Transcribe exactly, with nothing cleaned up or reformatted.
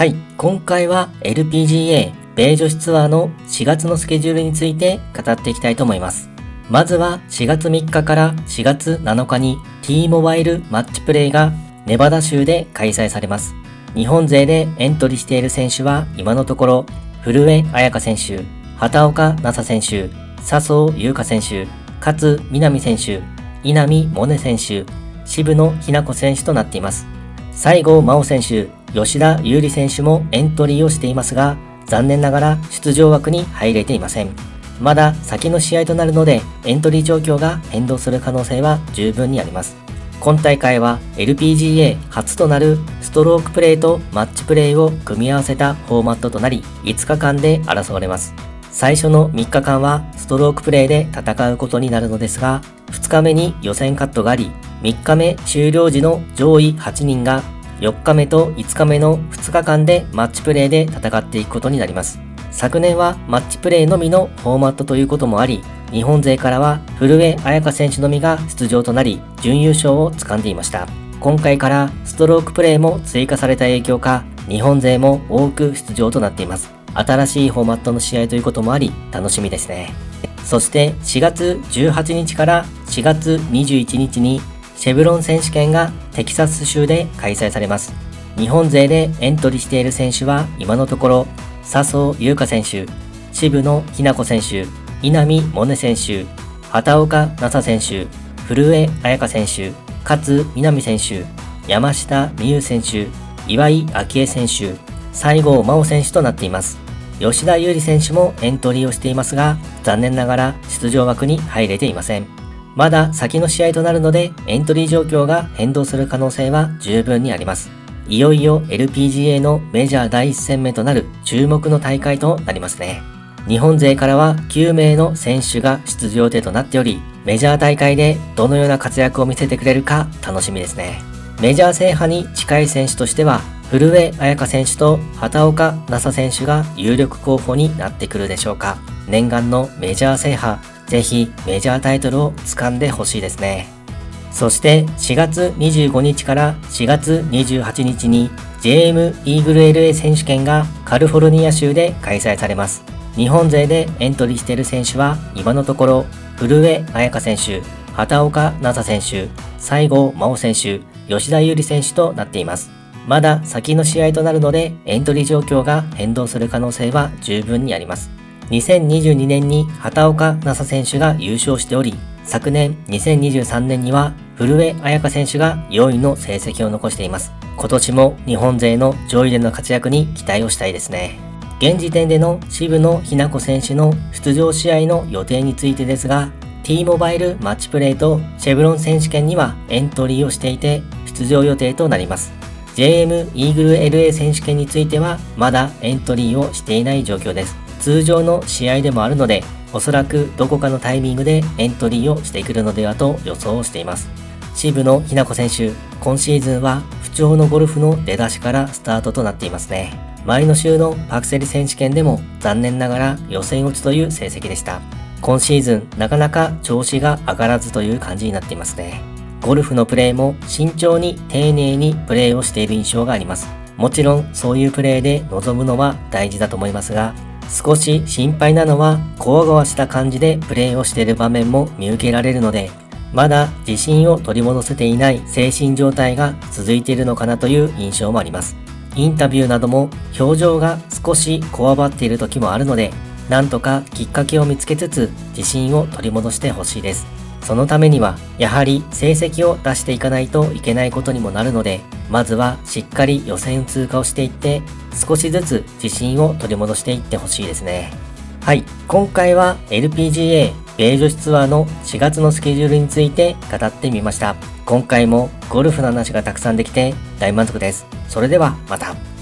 はい、今回は エルピージーエー 米女子ツアーのしがつのスケジュールについて語っていきたいと思います。まずはしがつみっかからしがつなのかに T モバイルマッチプレイがネバダ州で開催されます。日本勢でエントリーしている選手は今のところ古江彩佳選手、畑岡奈紗選手、笹生優花選手、勝みなみ選手、稲見萌寧選手、渋野日向子選手となっています。西郷真央選手、吉田優利選手もエントリーをしていますが、残念ながら出場枠に入れていません。まだ先の試合となるので、エントリー状況が変動する可能性は十分にあります。今大会は エルピージーエー 初となるストロークプレーとマッチプレーを組み合わせたフォーマットとなり、いつかかんで争われます。最初のみっかかんはストロークプレーで戦うことになるのですが、ふつかめに予選カットがあり、みっかめ終了時の上位はちにんがよっかめといつかめのふつかかんでマッチプレーで戦っていくことになります。昨年はマッチプレーのみのフォーマットということもあり、日本勢からは古江彩佳選手のみが出場となり、準優勝を掴んでいました。今回からストロークプレーも追加された影響か、日本勢も多く出場となっています。新しいフォーマットの試合ということもあり、楽しみですね。そしてしがつじゅうはちにちからしがつにじゅういちにちにシェブロン選手権がテキサス州で開催されます。日本勢でエントリーしている選手は今のところ、笹生優花選手、渋野日向子選手、稲見萌寧選手、畑岡奈紗選手、古江彩佳選手、勝みなみ選手、山下美夢有選手、岩井明愛選手、西郷真央選手となっています。吉田優利選手もエントリーをしていますが、残念ながら出場枠に入れていません。まだ先の試合となるので、エントリー状況が変動する可能性は十分にあります。いよいよ エルピージーエー のメジャーだいいっ戦目となる注目の大会となりますね。日本勢からはきゅうめいの選手が出場予定となっており、メジャー大会でどのような活躍を見せてくれるか楽しみですね。メジャー制覇に近い選手としては、古江彩佳選手と畑岡奈紗選手が有力候補になってくるでしょうか。念願のメジャー制覇、ぜひメジャータイトルを掴んでほしいですね。そしてしがつにじゅうごにちからしがつにじゅうはちにちに ジェーエム イーグル エルエー 選手権がカリフォルニア州で開催されます。日本勢でエントリーしている選手は今のところ古江彩佳選手、畑岡奈紗選手、西郷真央選手、吉田優利選手となっています。まだ先の試合となるのでエントリー状況が変動する可能性は十分にあります。にせんにじゅうにねんに畑岡奈紗選手が優勝しており、昨年にせんにじゅうさんねんには古江彩佳選手がよんいの成績を残しています。今年も日本勢の上位での活躍に期待をしたいですね。現時点での渋野日向子選手の出場試合の予定についてですが、T モバイルマッチプレーとシェブロン選手権にはエントリーをしていて出場予定となります。ジェーエム イーグル エルエー 選手権についてはまだエントリーをしていない状況です。通常の試合でもあるので、おそらくどこかのタイミングでエントリーをしてくるのではと予想をしています。渋野日向子選手、今シーズンは不調のゴルフの出だしからスタートとなっていますね。前の週のパクセリ選手権でも残念ながら予選落ちという成績でした。今シーズンなかなか調子が上がらずという感じになっていますね。ゴルフのプレーも慎重に丁寧にプレーをしている印象があります。もちろんそういうプレーで臨むのは大事だと思いますが、少し心配なのはこわごわした感じでプレーをしている場面も見受けられるので、まだ自信を取り戻せていない精神状態が続いているのかなという印象もあります。インタビューなども表情が少しこわばっている時もあるので、なんとかきっかけを見つけつつ自信を取り戻してほしいです。そのためにはやはり成績を出していかないといけないことにもなるので、まずはしっかり予選通過をしていって少しずつ自信を取り戻していってほしいですね。はい、今回は エルピージーエー 米女子ツアーのしがつのスケジュールについて語ってみました。今回もゴルフの話がたくさんできて大満足です。それではまた。